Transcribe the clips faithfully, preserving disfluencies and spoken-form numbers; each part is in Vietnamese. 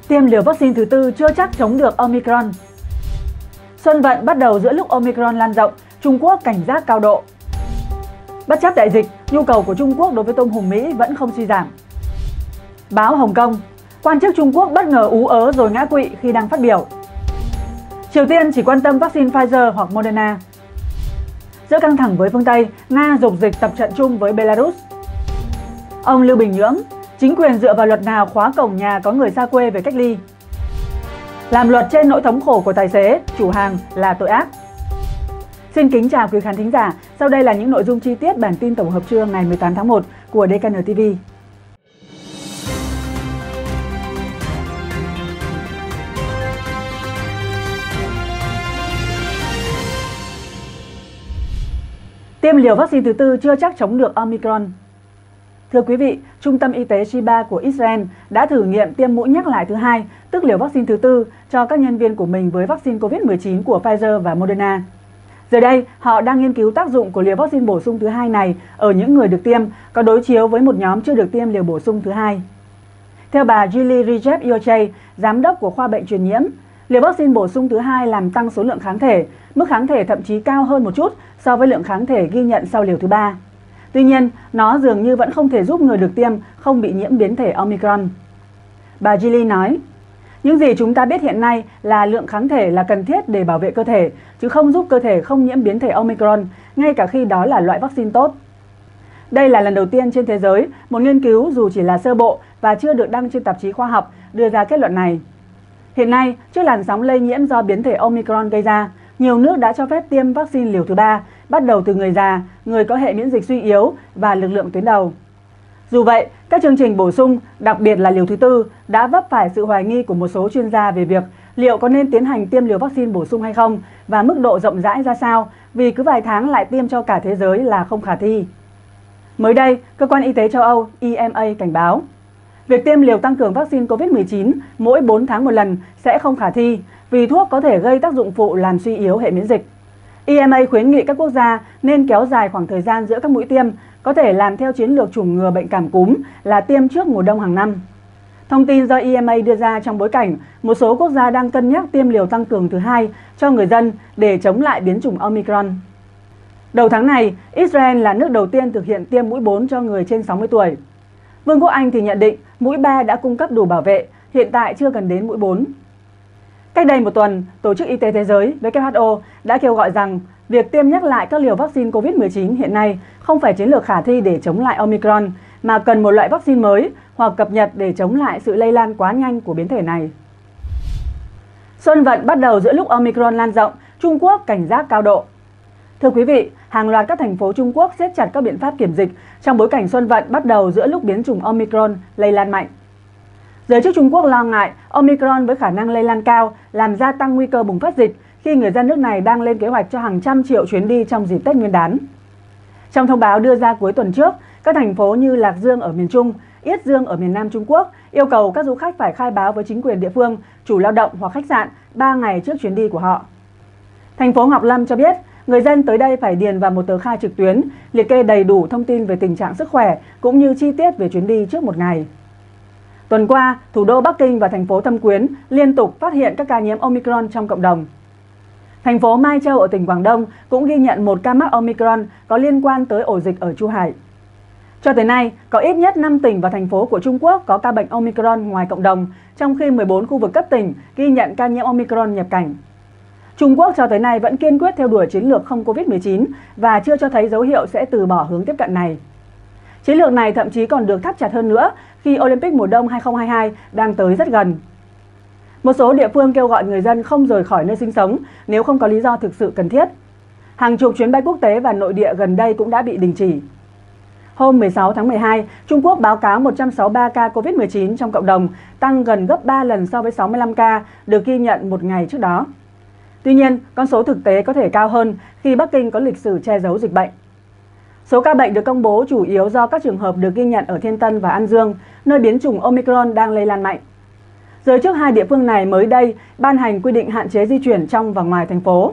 Tiêm liều vaccine thứ tư chưa chắc chống được Omicron. Xuân vận bắt đầu giữa lúc Omicron lan rộng, Trung Quốc cảnh giác cao độ. Bất chấp đại dịch, nhu cầu của Trung Quốc đối với tôm hùm Mỹ vẫn không suy giảm. Báo Hồng Kông, quan chức Trung Quốc bất ngờ ú ớ rồi ngã quỵ khi đang phát biểu. Triều Tiên chỉ quan tâm vaccine Pfizer hoặc Moderna. Giữa căng thẳng với phương Tây, Nga dục dịch tập trận chung với Belarus. Ông Lưu Bình Nhưỡng, chính quyền dựa vào luật nào khóa cổng nhà có người xa quê về cách ly? Làm luật trên nỗi thống khổ của tài xế, chủ hàng là tội ác. Xin kính chào quý khán thính giả, sau đây là những nội dung chi tiết bản tin tổng hợp trưa ngày mười tám tháng một của đê ca en ti vi. Tiêm liều vaccine thứ tư chưa chắc chống được Omicron. Thưa quý vị, Trung tâm Y tế Sheba của Israel đã thử nghiệm tiêm mũi nhắc lại thứ hai, tức liều vaccine thứ tư, cho các nhân viên của mình với vaccine Covid mười chín của Pfizer và Moderna. Giờ đây, họ đang nghiên cứu tác dụng của liều vaccine bổ sung thứ hai này ở những người được tiêm, có đối chiếu với một nhóm chưa được tiêm liều bổ sung thứ hai. Theo bà Julie Rijeb-Yochai, giám đốc của khoa bệnh truyền nhiễm, liều vaccine bổ sung thứ hai làm tăng số lượng kháng thể, mức kháng thể thậm chí cao hơn một chút so với lượng kháng thể ghi nhận sau liều thứ ba. Tuy nhiên, nó dường như vẫn không thể giúp người được tiêm không bị nhiễm biến thể Omicron. Bà Julie nói, những gì chúng ta biết hiện nay là lượng kháng thể là cần thiết để bảo vệ cơ thể, chứ không giúp cơ thể không nhiễm biến thể Omicron, ngay cả khi đó là loại vaccine tốt. Đây là lần đầu tiên trên thế giới, một nghiên cứu dù chỉ là sơ bộ và chưa được đăng trên tạp chí khoa học đưa ra kết luận này. Hiện nay, trước làn sóng lây nhiễm do biến thể Omicron gây ra, nhiều nước đã cho phép tiêm vaccine liều thứ ba, bắt đầu từ người già, người có hệ miễn dịch suy yếu và lực lượng tuyến đầu. Dù vậy, các chương trình bổ sung, đặc biệt là liều thứ tư, đã vấp phải sự hoài nghi của một số chuyên gia về việc liệu có nên tiến hành tiêm liều vaccine bổ sung hay không và mức độ rộng rãi ra sao, vì cứ vài tháng lại tiêm cho cả thế giới là không khả thi. Mới đây, Cơ quan Y tế châu Âu E M A cảnh báo, việc tiêm liều tăng cường vaccine Covid mười chín mỗi bốn tháng một lần sẽ không khả thi vì thuốc có thể gây tác dụng phụ làm suy yếu hệ miễn dịch. E M A khuyến nghị các quốc gia nên kéo dài khoảng thời gian giữa các mũi tiêm, có thể làm theo chiến lược chủng ngừa bệnh cảm cúm là tiêm trước mùa đông hàng năm. Thông tin do E M A đưa ra trong bối cảnh một số quốc gia đang cân nhắc tiêm liều tăng cường thứ hai cho người dân để chống lại biến chủng Omicron. Đầu tháng này, Israel là nước đầu tiên thực hiện tiêm mũi bốn cho người trên sáu mươi tuổi. Vương quốc Anh thì nhận định mũi ba đã cung cấp đủ bảo vệ, hiện tại chưa cần đến mũi bốn. Cách đây một tuần, Tổ chức Y tế Thế giới W H O đã kêu gọi rằng việc tiêm nhắc lại các liều vaccine Covid mười chín hiện nay không phải chiến lược khả thi để chống lại Omicron, mà cần một loại vaccine mới hoặc cập nhật để chống lại sự lây lan quá nhanh của biến thể này. Xuân vận bắt đầu giữa lúc Omicron lan rộng, Trung Quốc cảnh giác cao độ. Thưa quý vị, hàng loạt các thành phố Trung Quốc siết chặt các biện pháp kiểm dịch trong bối cảnh xuân vận bắt đầu giữa lúc biến chủng Omicron lây lan mạnh. Giới chức Trung Quốc lo ngại Omicron với khả năng lây lan cao làm gia tăng nguy cơ bùng phát dịch khi người dân nước này đang lên kế hoạch cho hàng trăm triệu chuyến đi trong dịp Tết Nguyên đán. Trong thông báo đưa ra cuối tuần trước, các thành phố như Lạc Dương ở miền Trung, Yết Dương ở miền Nam Trung Quốc yêu cầu các du khách phải khai báo với chính quyền địa phương, chủ lao động hoặc khách sạn ba ngày trước chuyến đi của họ. Thành phố Ngọc Lâm cho biết, người dân tới đây phải điền vào một tờ khai trực tuyến, liệt kê đầy đủ thông tin về tình trạng sức khỏe cũng như chi tiết về chuyến đi trước một ngày. Tuần qua, thủ đô Bắc Kinh và thành phố Thâm Quyến liên tục phát hiện các ca nhiễm Omicron trong cộng đồng. Thành phố Mai Châu ở tỉnh Quảng Đông cũng ghi nhận một ca mắc Omicron có liên quan tới ổ dịch ở Chu Hải. Cho tới nay, có ít nhất năm tỉnh và thành phố của Trung Quốc có ca bệnh Omicron ngoài cộng đồng, trong khi mười bốn khu vực cấp tỉnh ghi nhận ca nhiễm Omicron nhập cảnh. Trung Quốc cho tới nay vẫn kiên quyết theo đuổi chiến lược không Covid mười chín và chưa cho thấy dấu hiệu sẽ từ bỏ hướng tiếp cận này. Chiến lược này thậm chí còn được thắt chặt hơn nữa khi Olympic mùa đông hai không hai hai đang tới rất gần. Một số địa phương kêu gọi người dân không rời khỏi nơi sinh sống nếu không có lý do thực sự cần thiết. Hàng chục chuyến bay quốc tế và nội địa gần đây cũng đã bị đình chỉ. Hôm mười sáu tháng mười hai, Trung Quốc báo cáo một trăm sáu mươi ba ca Covid mười chín trong cộng đồng, tăng gần gấp ba lần so với sáu mươi lăm ca được ghi nhận một ngày trước đó. Tuy nhiên, con số thực tế có thể cao hơn khi Bắc Kinh có lịch sử che giấu dịch bệnh. Số ca bệnh được công bố chủ yếu do các trường hợp được ghi nhận ở Thiên Tân và An Dương, nơi biến chủng Omicron đang lây lan mạnh. Giới chức hai địa phương này mới đây ban hành quy định hạn chế di chuyển trong và ngoài thành phố.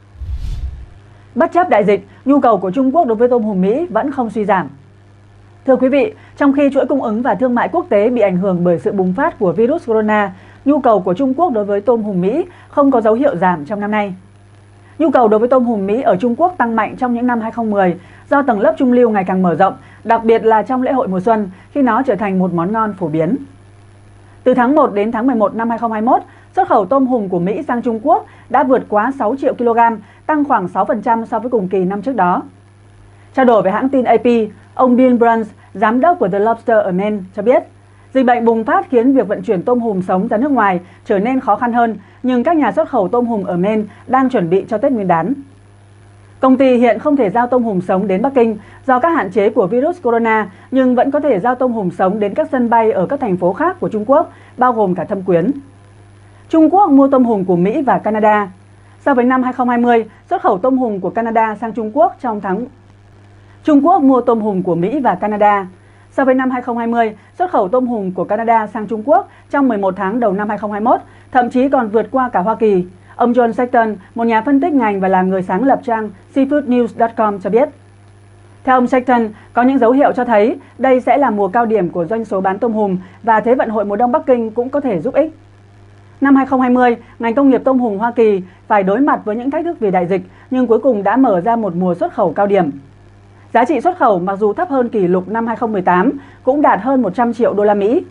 Bất chấp đại dịch, nhu cầu của Trung Quốc đối với tôm hùm Mỹ vẫn không suy giảm. Thưa quý vị, trong khi chuỗi cung ứng và thương mại quốc tế bị ảnh hưởng bởi sự bùng phát của virus corona, nhu cầu của Trung Quốc đối với tôm hùm Mỹ không có dấu hiệu giảm trong năm nay. Nhu cầu đối với tôm hùm Mỹ ở Trung Quốc tăng mạnh trong những năm hai không một không do tầng lớp trung lưu ngày càng mở rộng, đặc biệt là trong lễ hội mùa xuân khi nó trở thành một món ngon phổ biến. Từ tháng một đến tháng mười một năm hai không hai mốt, xuất khẩu tôm hùm của Mỹ sang Trung Quốc đã vượt quá sáu triệu ki lô gam, tăng khoảng sáu phần trăm so với cùng kỳ năm trước đó. Trao đổi với hãng tin a pê, ông Bill Bruns, giám đốc của The Lobster ở Maine, cho biết dịch bệnh bùng phát khiến việc vận chuyển tôm hùm sống ra nước ngoài trở nên khó khăn hơn, nhưng các nhà xuất khẩu tôm hùm ở Maine đang chuẩn bị cho Tết Nguyên đán. Công ty hiện không thể giao tôm hùm sống đến Bắc Kinh do các hạn chế của virus corona, nhưng vẫn có thể giao tôm hùm sống đến các sân bay ở các thành phố khác của Trung Quốc, bao gồm cả Thâm Quyến. Trung Quốc mua tôm hùm của Mỹ và Canada. So với năm hai không hai không, xuất khẩu tôm hùm của Canada sang Trung Quốc trong tháng Trung Quốc mua tôm hùm của Mỹ và Canada. So với năm hai không hai không, xuất khẩu tôm hùm của Canada sang Trung Quốc trong mười một tháng đầu năm hai không hai mốt thậm chí còn vượt qua cả Hoa Kỳ. Ông John Sexton, một nhà phân tích ngành và là người sáng lập trang seafood news chấm com cho biết. Theo ông Sexton, có những dấu hiệu cho thấy đây sẽ là mùa cao điểm của doanh số bán tôm hùm và Thế vận hội mùa đông Bắc Kinh cũng có thể giúp ích. Năm hai không hai không, ngành công nghiệp tôm hùm Hoa Kỳ phải đối mặt với những thách thức vì đại dịch, nhưng cuối cùng đã mở ra một mùa xuất khẩu cao điểm. Giá trị xuất khẩu mặc dù thấp hơn kỷ lục năm hai không một tám cũng đạt hơn một trăm triệu đô la Mỹ.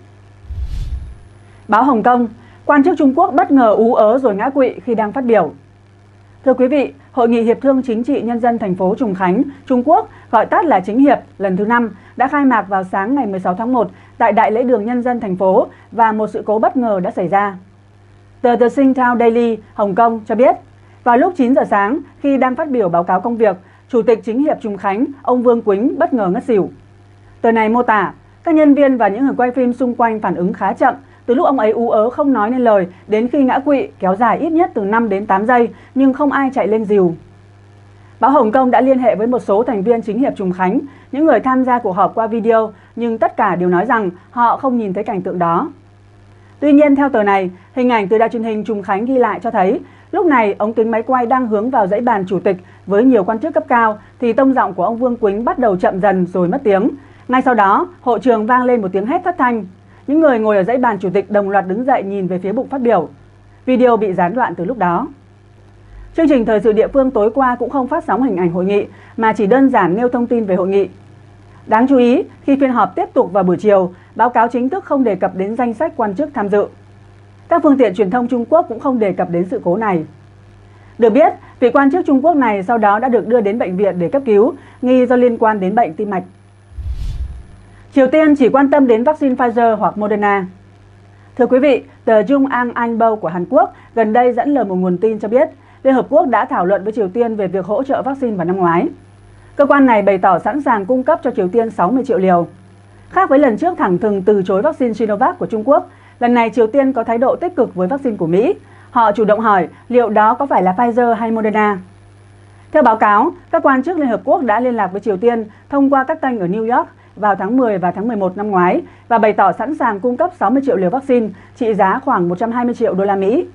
Báo Hồng Kông, quan chức Trung Quốc bất ngờ ú ớ rồi ngã quỵ khi đang phát biểu. Thưa quý vị, Hội nghị Hiệp thương Chính trị Nhân dân thành phố Trùng Khánh, Trung Quốc, gọi tắt là Chính hiệp, lần thứ năm, đã khai mạc vào sáng ngày mười sáu tháng một tại Đại lễ đường Nhân dân thành phố và một sự cố bất ngờ đã xảy ra. Tờ The Singtao Daily, Hồng Kông cho biết, vào lúc chín giờ sáng, khi đang phát biểu báo cáo công việc, Chủ tịch Chính hiệp Trùng Khánh, ông Vương Quýnh bất ngờ ngất xỉu. Tờ này mô tả, các nhân viên và những người quay phim xung quanh phản ứng khá chậm, từ lúc ông ấy ú ớ không nói nên lời đến khi ngã quỵ kéo dài ít nhất từ năm đến tám giây, nhưng không ai chạy lên dìu. Báo Hồng Kông đã liên hệ với một số thành viên Chính hiệp Trùng Khánh, những người tham gia cuộc họp qua video, nhưng tất cả đều nói rằng họ không nhìn thấy cảnh tượng đó. Tuy nhiên, theo tờ này, hình ảnh từ đài truyền hình Trùng Khánh ghi lại cho thấy, lúc này ống kính máy quay đang hướng vào dãy bàn chủ tịch với nhiều quan chức cấp cao, thì tông giọng của ông Vương Quýnh bắt đầu chậm dần rồi mất tiếng. Ngay sau đó, hội trường vang lên một tiếng hét thất thanh. Những người ngồi ở dãy bàn chủ tịch đồng loạt đứng dậy nhìn về phía bục phát biểu. Video bị gián đoạn từ lúc đó. Chương trình thời sự địa phương tối qua cũng không phát sóng hình ảnh hội nghị, mà chỉ đơn giản nêu thông tin về hội nghị. Đáng chú ý, khi phiên họp tiếp tục vào buổi chiều, báo cáo chính thức không đề cập đến danh sách quan chức tham dự. Các phương tiện truyền thông Trung Quốc cũng không đề cập đến sự cố này. Được biết, vị quan chức Trung Quốc này sau đó đã được đưa đến bệnh viện để cấp cứu, nghi do liên quan đến bệnh tim mạch. Triều Tiên chỉ quan tâm đến vaccine Pfizer hoặc Moderna. Thưa quý vị, tờ Jung-ang Anbo của Hàn Quốc gần đây dẫn lời một nguồn tin cho biết Liên Hợp Quốc đã thảo luận với Triều Tiên về việc hỗ trợ vaccine vào năm ngoái. Cơ quan này bày tỏ sẵn sàng cung cấp cho Triều Tiên sáu mươi triệu liều. Khác với lần trước thẳng thừng từ chối vaccine Sinovac của Trung Quốc, lần này Triều Tiên có thái độ tích cực với vaccine của Mỹ. Họ chủ động hỏi liệu đó có phải là Pfizer hay Moderna. Theo báo cáo, các quan chức Liên Hợp Quốc đã liên lạc với Triều Tiên thông qua các kênh ở New York vào tháng mười và tháng mười một năm ngoái và bày tỏ sẵn sàng cung cấp sáu mươi triệu liều vaccine trị giá khoảng một trăm hai mươi triệu đô la Mỹ.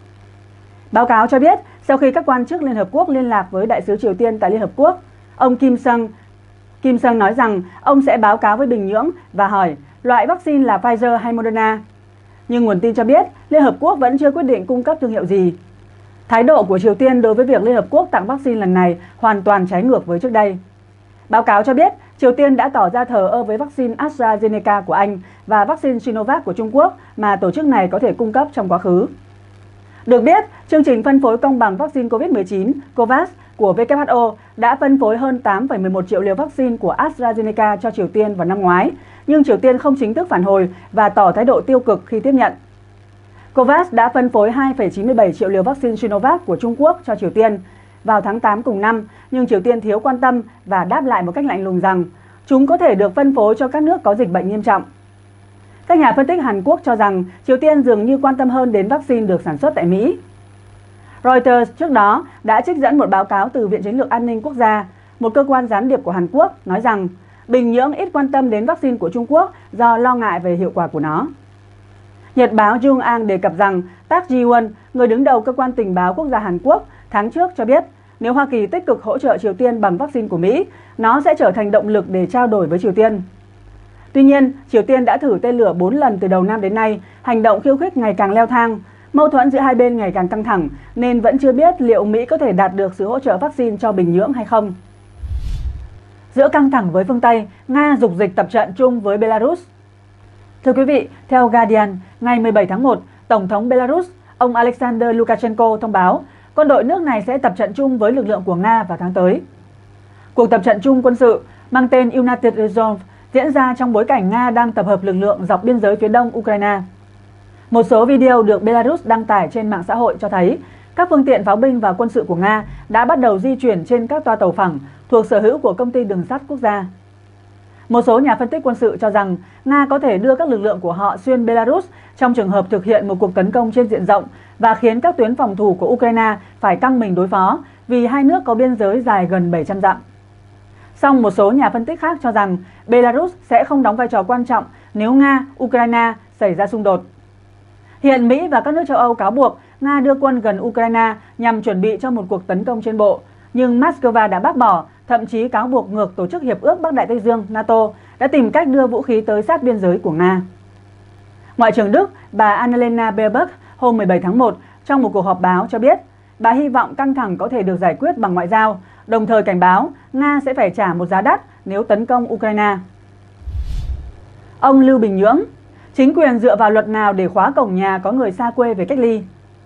Báo cáo cho biết, sau khi các quan chức Liên Hợp Quốc liên lạc với đại sứ Triều Tiên tại Liên Hợp Quốc, ông Kim Sung Kim Sung nói rằng ông sẽ báo cáo với Bình Nhưỡng và hỏi loại vaccine là Pfizer hay Moderna. Nhưng nguồn tin cho biết Liên Hợp Quốc vẫn chưa quyết định cung cấp thương hiệu gì. Thái độ của Triều Tiên đối với việc Liên Hợp Quốc tặng vaccine lần này hoàn toàn trái ngược với trước đây. Báo cáo cho biết Triều Tiên đã tỏ ra thờ ơ với vaccine AstraZeneca của Anh và vaccine Sinovac của Trung Quốc mà tổ chức này có thể cung cấp trong quá khứ. Được biết, chương trình phân phối công bằng vaccine Covid mười chín COVAX của W H O đã phân phối hơn tám phẩy mười một triệu liều vaccine của AstraZeneca cho Triều Tiên vào năm ngoái, nhưng Triều Tiên không chính thức phản hồi và tỏ thái độ tiêu cực khi tiếp nhận. COVAX đã phân phối hai phẩy chín mươi bảy triệu liều vaccine Sinovac của Trung Quốc cho Triều Tiên vào tháng tám cùng năm, nhưng Triều Tiên thiếu quan tâm và đáp lại một cách lạnh lùng rằng chúng có thể được phân phối cho các nước có dịch bệnh nghiêm trọng. Các nhà phân tích Hàn Quốc cho rằng Triều Tiên dường như quan tâm hơn đến vaccine được sản xuất tại Mỹ. Reuters trước đó đã trích dẫn một báo cáo từ Viện Chiến lược An ninh Quốc gia, một cơ quan gián điệp của Hàn Quốc, nói rằng Bình Nhưỡng ít quan tâm đến vaccine của Trung Quốc do lo ngại về hiệu quả của nó. Nhật báo Jung-ang đề cập rằng Park Ji-won, người đứng đầu cơ quan tình báo quốc gia Hàn Quốc, tháng trước cho biết nếu Hoa Kỳ tích cực hỗ trợ Triều Tiên bằng vaccine của Mỹ, nó sẽ trở thành động lực để trao đổi với Triều Tiên. Tuy nhiên, Triều Tiên đã thử tên lửa bốn lần từ đầu năm đến nay, hành động khiêu khích ngày càng leo thang. Mâu thuẫn giữa hai bên ngày càng căng thẳng nên vẫn chưa biết liệu Mỹ có thể đạt được sự hỗ trợ vaccine cho Bình Nhưỡng hay không. Giữa căng thẳng với phương Tây, Nga dục dịch tập trận chung với Belarus. Thưa quý vị, theo Guardian, ngày mười bảy tháng một, Tổng thống Belarus, ông Alexander Lukashenko thông báo quân đội nước này sẽ tập trận chung với lực lượng của Nga vào tháng tới. Cuộc tập trận chung quân sự mang tên United Resolve diễn ra trong bối cảnh Nga đang tập hợp lực lượng dọc biên giới phía đông Ukraine. Một số video được Belarus đăng tải trên mạng xã hội cho thấy các phương tiện pháo binh và quân sự của Nga đã bắt đầu di chuyển trên các toa tàu phẳng thuộc sở hữu của công ty đường sắt quốc gia. Một số nhà phân tích quân sự cho rằng Nga có thể đưa các lực lượng của họ xuyên Belarus trong trường hợp thực hiện một cuộc tấn công trên diện rộng và khiến các tuyến phòng thủ của Ukraine phải căng mình đối phó vì hai nước có biên giới dài gần bảy trăm dặm. Song một số nhà phân tích khác cho rằng Belarus sẽ không đóng vai trò quan trọng nếu Nga-Ukraine xảy ra xung đột. Hiện Mỹ và các nước châu Âu cáo buộc Nga đưa quân gần Ukraine nhằm chuẩn bị cho một cuộc tấn công trên bộ, nhưng Moscow đã bác bỏ, thậm chí cáo buộc ngược Tổ chức Hiệp ước Bắc Đại Tây Dương NATO đã tìm cách đưa vũ khí tới sát biên giới của Nga. Ngoại trưởng Đức bà Annalena Baerbock hôm mười bảy tháng một trong một cuộc họp báo cho biết bà hy vọng căng thẳng có thể được giải quyết bằng ngoại giao, đồng thời cảnh báo Nga sẽ phải trả một giá đắt nếu tấn công Ukraine. Ông Lưu Bình Nhưỡng, chính quyền dựa vào luật nào để khóa cổng nhà có người xa quê về cách ly?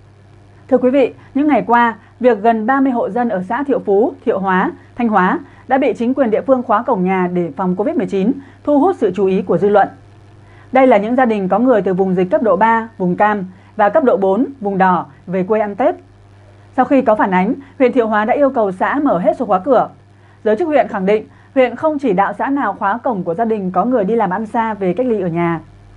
Thưa quý vị, những ngày qua, việc gần ba mươi hộ dân ở xã Thiệu Phú, Thiệu Hóa, Thanh Hóa đã bị chính quyền địa phương khóa cổng nhà để phòng Covid mười chín, thu hút sự chú ý của dư luận. Đây là những gia đình có người từ vùng dịch cấp độ ba, vùng cam và cấp độ bốn, vùng đỏ về quê ăn Tết. Sau khi có phản ánh, huyện Thiệu Hóa đã yêu cầu xã mở hết số khóa cửa. Giới chức huyện khẳng định huyện không chỉ đạo xã nào khóa cổng của gia đình có người đi làm ăn xa về cách ly ở nhà.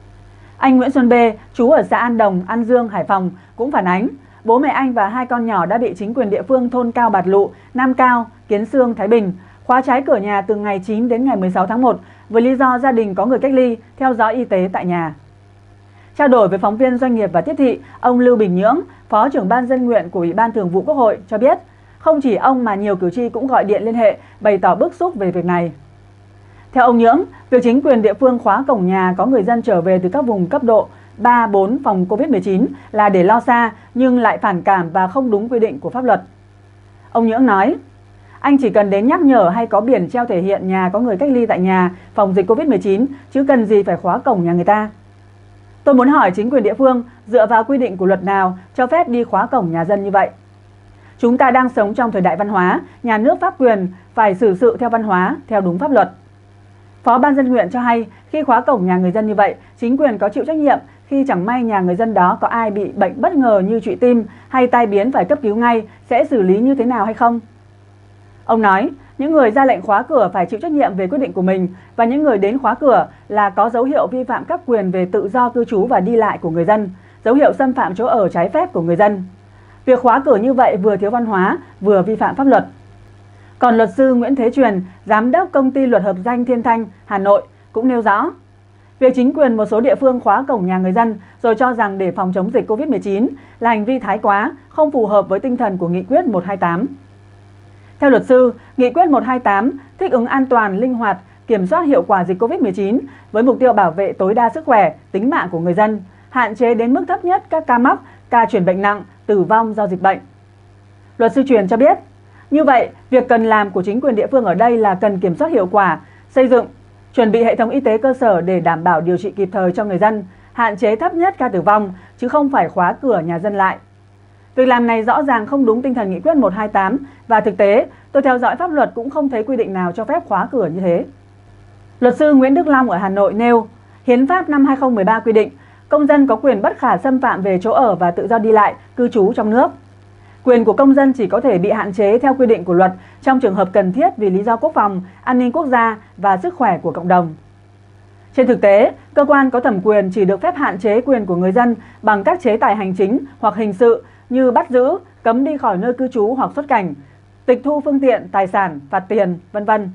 Anh Nguyễn Xuân B, trú ở xã An Đồng, An Dương, Hải Phòng cũng phản ánh bố mẹ anh và hai con nhỏ đã bị chính quyền địa phương thôn Cao Bạt Lụ, Nam Cao, Kiến Sương, Thái Bình khóa trái cửa nhà từ ngày chín đến ngày mười sáu tháng một với lý do gia đình có người cách ly, theo dõi y tế tại nhà. Trao đổi với phóng viên Doanh nghiệp và Tiếp thị, ông Lưu Bình Nhưỡng, Phó trưởng Ban Dân nguyện của Ủy ban Thường vụ Quốc hội cho biết, không chỉ ông mà nhiều cử tri cũng gọi điện liên hệ bày tỏ bức xúc về việc này. Theo ông Nhưỡng, việc chính quyền địa phương khóa cổng nhà có người dân trở về từ các vùng cấp độ ba, bốn phòng Covid mười chín là để lo xa nhưng lại phản cảm và không đúng quy định của pháp luật. Ông Nhưỡng nói, anh chỉ cần đến nhắc nhở hay có biển treo thể hiện nhà có người cách ly tại nhà phòng dịch Covid mười chín chứ cần gì phải khóa cổng nhà người ta. Tôi muốn hỏi chính quyền địa phương dựa vào quy định của luật nào cho phép đi khóa cổng nhà dân như vậy. Chúng ta đang sống trong thời đại văn hóa, nhà nước pháp quyền phải xử sự theo văn hóa, theo đúng pháp luật. Phó Ban Dân nguyện cho hay khi khóa cổng nhà người dân như vậy, chính quyền có chịu trách nhiệm khi chẳng may nhà người dân đó có ai bị bệnh bất ngờ như trụy tim hay tai biến phải cấp cứu ngay sẽ xử lý như thế nào hay không? Ông nói, những người ra lệnh khóa cửa phải chịu trách nhiệm về quyết định của mình và những người đến khóa cửa là có dấu hiệu vi phạm các quyền về tự do cư trú và đi lại của người dân, dấu hiệu xâm phạm chỗ ở trái phép của người dân. Việc khóa cửa như vậy vừa thiếu văn hóa, vừa vi phạm pháp luật. Còn luật sư Nguyễn Thế Truyền, giám đốc công ty luật hợp danh Thiên Thanh, Hà Nội cũng nêu rõ, việc chính quyền một số địa phương khóa cổng nhà người dân rồi cho rằng để phòng chống dịch Covid mười chín là hành vi thái quá, không phù hợp với tinh thần của Nghị quyết một trăm hai mươi tám. Theo luật sư, Nghị quyết một trăm hai mươi tám thích ứng an toàn, linh hoạt, kiểm soát hiệu quả dịch Covid mười chín với mục tiêu bảo vệ tối đa sức khỏe, tính mạng của người dân, hạn chế đến mức thấp nhất các ca mắc, ca chuyển bệnh nặng, tử vong do dịch bệnh. Luật sư Truyền cho biết, như vậy, việc cần làm của chính quyền địa phương ở đây là cần kiểm soát hiệu quả, xây dựng, chuẩn bị hệ thống y tế cơ sở để đảm bảo điều trị kịp thời cho người dân, hạn chế thấp nhất ca tử vong, chứ không phải khóa cửa nhà dân lại. Việc làm này rõ ràng không đúng tinh thần Nghị quyết một trăm hai mươi tám và thực tế, tôi theo dõi pháp luật cũng không thấy quy định nào cho phép khóa cửa như thế. Luật sư Nguyễn Đức Long ở Hà Nội nêu, Hiến pháp năm hai nghìn không trăm mười ba quy định, công dân có quyền bất khả xâm phạm về chỗ ở và tự do đi lại, cư trú trong nước. Quyền của công dân chỉ có thể bị hạn chế theo quy định của luật trong trường hợp cần thiết vì lý do quốc phòng, an ninh quốc gia và sức khỏe của cộng đồng. Trên thực tế, cơ quan có thẩm quyền chỉ được phép hạn chế quyền của người dân bằng các chế tài hành chính hoặc hình sự như bắt giữ, cấm đi khỏi nơi cư trú hoặc xuất cảnh, tịch thu phương tiện, tài sản, phạt tiền, vân vân.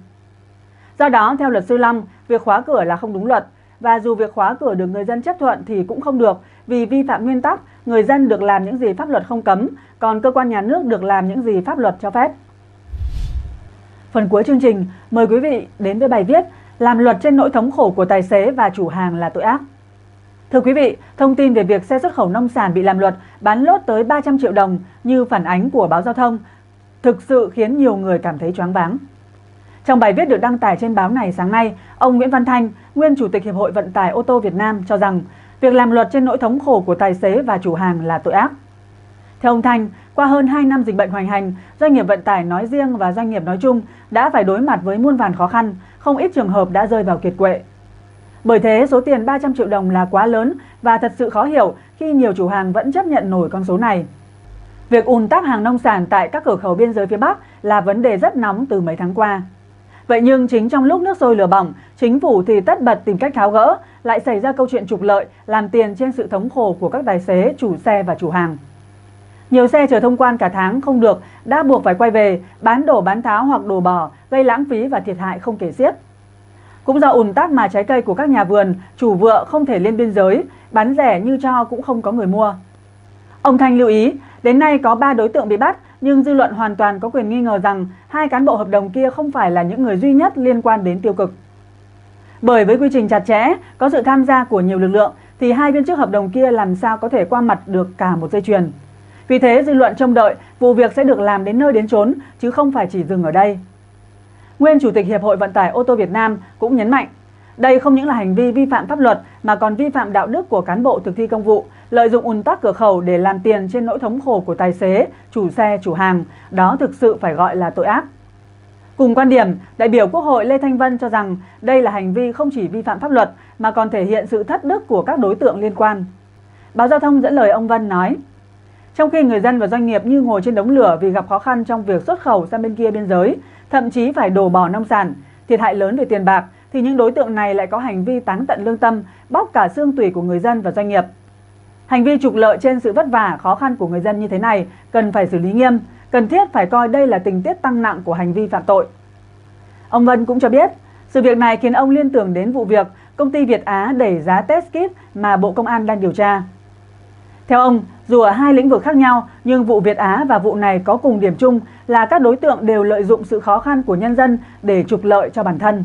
Do đó, theo luật sư Long, việc khóa cửa là không đúng luật, và dù việc khóa cửa được người dân chấp thuận thì cũng không được vì vi phạm nguyên tắc người dân được làm những gì pháp luật không cấm, còn cơ quan nhà nước được làm những gì pháp luật cho phép. Phần cuối chương trình, mời quý vị đến với bài viết Làm luật trên nỗi thống khổ của tài xế và chủ hàng là tội ác. Thưa quý vị, thông tin về việc xe xuất khẩu nông sản bị làm luật bán lốt tới ba trăm triệu đồng như phản ánh của báo Giao thông thực sự khiến nhiều người cảm thấy choáng váng. Trong bài viết được đăng tải trên báo này sáng nay, ông Nguyễn Văn Thanh, nguyên Chủ tịch Hiệp hội Vận tải ô tô Việt Nam cho rằng việc làm luật trên nỗi thống khổ của tài xế và chủ hàng là tội ác. Theo ông Thanh, qua hơn hai năm dịch bệnh hoành hành, doanh nghiệp vận tải nói riêng và doanh nghiệp nói chung đã phải đối mặt với muôn vàn khó khăn, không ít trường hợp đã rơi vào kiệt quệ. Bởi thế, số tiền ba trăm triệu đồng là quá lớn và thật sự khó hiểu khi nhiều chủ hàng vẫn chấp nhận nổi con số này. Việc ùn tắc hàng nông sản tại các cửa khẩu biên giới phía Bắc là vấn đề rất nóng từ mấy tháng qua. Vậy nhưng chính trong lúc nước sôi lửa bỏng, chính phủ thì tất bật tìm cách tháo gỡ, lại xảy ra câu chuyện trục lợi, làm tiền trên sự thống khổ của các tài xế, chủ xe và chủ hàng. Nhiều xe chờ thông quan cả tháng không được, đã buộc phải quay về, bán đổ bán tháo hoặc đổ bỏ, gây lãng phí và thiệt hại không kể xiết. Cũng do ùn tắc mà trái cây của các nhà vườn, chủ vựa không thể lên biên giới, bán rẻ như cho cũng không có người mua. Ông Thanh lưu ý, đến nay có ba đối tượng bị bắt, nhưng dư luận hoàn toàn có quyền nghi ngờ rằng hai cán bộ hợp đồng kia không phải là những người duy nhất liên quan đến tiêu cực. Bởi với quy trình chặt chẽ, có sự tham gia của nhiều lực lượng, thì hai viên chức hợp đồng kia làm sao có thể qua mặt được cả một dây chuyền. Vì thế, dư luận trông đợi vụ việc sẽ được làm đến nơi đến chốn, chứ không phải chỉ dừng ở đây. Nguyên Chủ tịch Hiệp hội Vận tải ô tô Việt Nam cũng nhấn mạnh, đây không những là hành vi vi phạm pháp luật mà còn vi phạm đạo đức của cán bộ thực thi công vụ, lợi dụng ùn tắc cửa khẩu để làm tiền trên nỗi thống khổ của tài xế, chủ xe, chủ hàng. Đó thực sự phải gọi là tội ác. Cùng quan điểm, đại biểu Quốc hội Lê Thanh Vân cho rằng đây là hành vi không chỉ vi phạm pháp luật mà còn thể hiện sự thất đức của các đối tượng liên quan. Báo Giao thông dẫn lời ông Vân nói, trong khi người dân và doanh nghiệp như ngồi trên đống lửa vì gặp khó khăn trong việc xuất khẩu sang bên kia biên giới, thậm chí phải đổ bỏ nông sản, thiệt hại lớn về tiền bạc, thì những đối tượng này lại có hành vi táng tận lương tâm, bóc cả xương tủy của người dân và doanh nghiệp. Hành vi trục lợi trên sự vất vả, khó khăn của người dân như thế này cần phải xử lý nghiêm, cần thiết phải coi đây là tình tiết tăng nặng của hành vi phạm tội. Ông Vân cũng cho biết, sự việc này khiến ông liên tưởng đến vụ việc công ty Việt Á đẩy giá test kit mà Bộ Công an đang điều tra. Theo ông, dù ở hai lĩnh vực khác nhau, nhưng vụ Việt Á và vụ này có cùng điểm chung là các đối tượng đều lợi dụng sự khó khăn của nhân dân để trục lợi cho bản thân.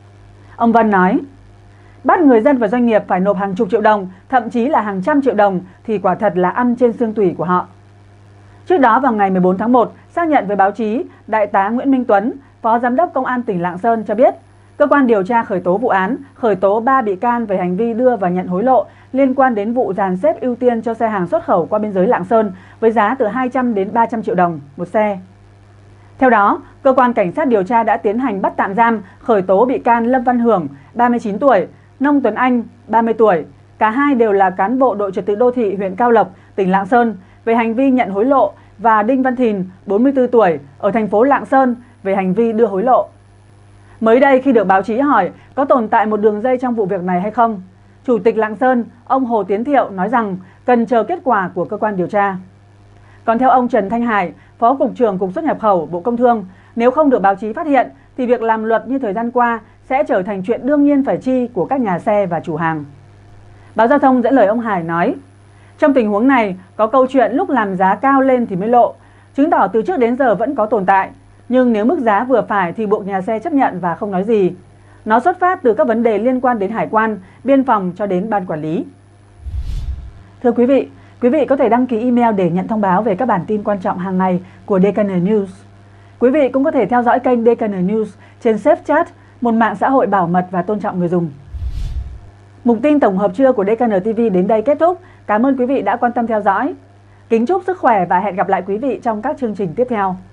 Ông Vân nói, bắt người dân và doanh nghiệp phải nộp hàng chục triệu đồng, thậm chí là hàng trăm triệu đồng thì quả thật là ăn trên xương tủy của họ. Trước đó vào ngày mười bốn tháng một, xác nhận với báo chí, Đại tá Nguyễn Minh Tuấn, Phó Giám đốc Công an tỉnh Lạng Sơn cho biết, cơ quan điều tra khởi tố vụ án, khởi tố ba bị can về hành vi đưa và nhận hối lộ liên quan đến vụ dàn xếp ưu tiên cho xe hàng xuất khẩu qua biên giới Lạng Sơn với giá từ hai trăm đến ba trăm triệu đồng một xe. Theo đó, cơ quan cảnh sát điều tra đã tiến hành bắt tạm giam, khởi tố bị can Lâm Văn Hưởng, ba mươi chín tuổi, Nông Tuấn Anh, ba mươi tuổi, cả hai đều là cán bộ đội trật tự đô thị huyện Cao Lộc, tỉnh Lạng Sơn về hành vi nhận hối lộ và Đinh Văn Thìn, bốn mươi tư tuổi, ở thành phố Lạng Sơn về hành vi đưa hối lộ. Mới đây khi được báo chí hỏi có tồn tại một đường dây trong vụ việc này hay không, Chủ tịch Lạng Sơn, ông Hồ Tiến Thiệu nói rằng cần chờ kết quả của cơ quan điều tra. Còn theo ông Trần Thanh Hải, Phó Cục trưởng Cục Xuất nhập khẩu Bộ Công Thương, nếu không được báo chí phát hiện thì việc làm luật như thời gian qua sẽ trở thành chuyện đương nhiên phải chi của các nhà xe và chủ hàng. Báo Giao thông dẫn lời ông Hải nói, trong tình huống này có câu chuyện lúc làm giá cao lên thì mới lộ, chứng tỏ từ trước đến giờ vẫn có tồn tại. Nhưng nếu mức giá vừa phải thì buộc nhà xe chấp nhận và không nói gì. Nó xuất phát từ các vấn đề liên quan đến hải quan, biên phòng cho đến ban quản lý. Thưa quý vị, quý vị có thể đăng ký email để nhận thông báo về các bản tin quan trọng hàng ngày của đê ca en News. Quý vị cũng có thể theo dõi kênh đê ca en News trên SafeChat, một mạng xã hội bảo mật và tôn trọng người dùng. Mục tin tổng hợp trưa của đê ca en ti vi đến đây kết thúc. Cảm ơn quý vị đã quan tâm theo dõi. Kính chúc sức khỏe và hẹn gặp lại quý vị trong các chương trình tiếp theo.